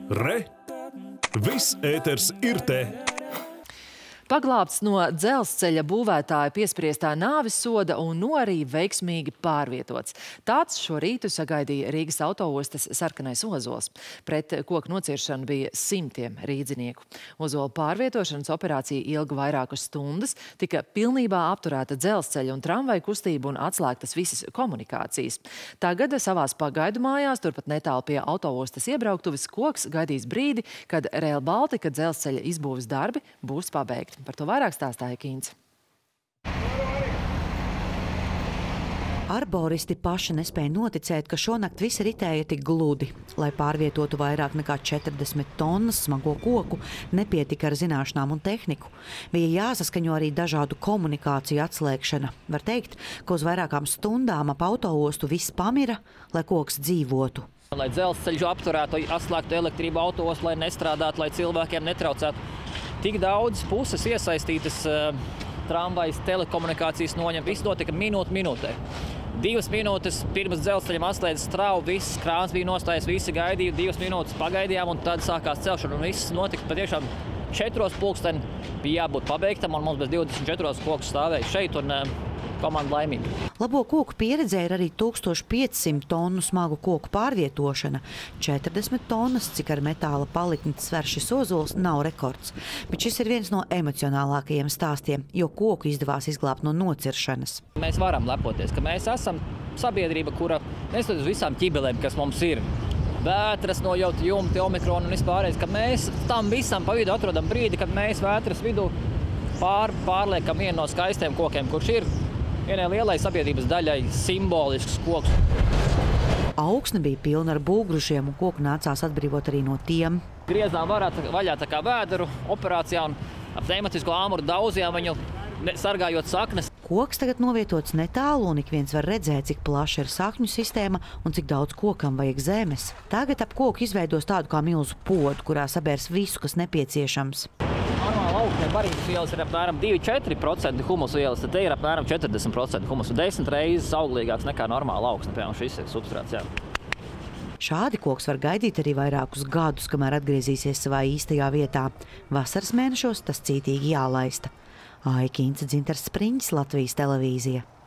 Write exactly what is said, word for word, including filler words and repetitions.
Re! Viss ēters ir te! Paglābts no dzelzceļa būvētāja piespriestā nāves soda un no arī veiksmīgi pārvietots. Tāds šo rītu sagaidīja Rīgas autoostas sarkanais ozols. Pret koku nociršanu bija simtiem rīdzinieku. Ozola pārvietošanas operācija ilga vairākas stundas, tika pilnībā apturēta dzelzceļa un tramvaju kustība un atslēgtas visas komunikācijas. Tagad savās pagaidu mājās, turpat netālu pie autoostas iebrauktuves, koks gaidīs brīdi, kad Rail Baltica dzelzceļa izbūves darbi būs pabeigti. Par to vairāk stāstāja Kīns. Arboristi paši nespēja noticēt, ka šonakt visi ritēja tik gludi. Lai pārvietotu vairāk nekā četrdesmit tonnas smago koku, nepietika ar zināšanām un tehniku. Bija jāsaskaņo arī dažādu komunikāciju atslēgšana. Var teikt, ka uz vairākām stundām ap autoostu viss pamira, lai koks dzīvotu. Lai dzelzceļu apturētu, atslēgtu elektrību autos, lai nestrādātu, lai cilvēkiem netraucētu. Tik daudz puses iesaistītas, tramvajas, telekomunikācijas noņem, viss notika minūte minūtē. Divas minūtes pirms dzelzceļam atslēdzas stravu, viss krāns bija nostājies, visi gaidīja, divas minūtes pagaidījām un tad sākās celšana un viss notika patiešām četros pulksteni bija jābūt pabeigtam un mums bez divdesmit četros koks stāvēja šeit un komanda laimīga. Labo koku pieredzē ir arī tūkstoš piecsimt tonu smagu koku pārvietošana. četrdesmit tonnas, cik ar metāla palikni sver šis ozols, nav rekords. Bet šis ir viens no emocionālākajiem stāstiem, jo koku izdevās izglābt no nociršanas. Mēs varam lepoties, ka mēs esam sabiedrība, kura neskatoties uz visām ķibelēm, kas mums ir. Vētras, nojauta jumti, omikrona un vispārējais, ka mēs tam visam pa vidu atrodam brīdi, kad mēs vētras vidū pār, pārliekam vienu no skaistiem kokiem, kurš ir vienai lielai sabiedrības daļai simbolisks koks. Augsne bija pilna ar būgrušiem un koku nācās atbrīvot arī no tiem. Griezām varā, vaļā tā kā vēderu operācijā un ap pneumatisko āmuru daudzījām viņu, sargājot saknes. Koks tagad novietots netālu un ik viens var redzēt, cik plaša ir sakņu sistēma un cik daudz kokam vajag zemes. Tagad ap koku izveidos tādu kā milzu podu, kurā sabērs visu, kas nepieciešams. Normāla augsnē Bariņas ielas ir apmēram divi līdz četri procenti humusu ielas, tad te ir apmēram četrdesmit procenti humusu. Desmit reizes auglīgāks nekā normāla augsne, piemēram, šis ir substrāts, jā. Šādi koks var gaidīt arī vairākus gadus, kamēr atgriezīsies savā īstajā vietā. Vasaras mēnešos tas cītīgi jālaista. Aija Kīnce, Dzintars Spriņģis, Latvijas televīzija.